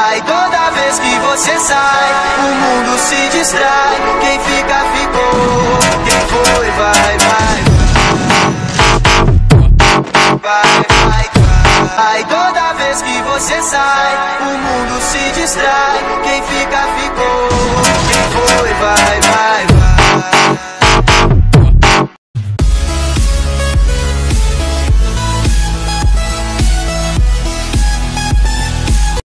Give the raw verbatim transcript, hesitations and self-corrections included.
Ai, toda vez que você sai, o mundo se distrai. Quem fica, ficou. Quem foi, vai, vai, vai. Vai, vai, vai. Ai, toda vez que você sai, o mundo se distrai. Quem fica, ficou.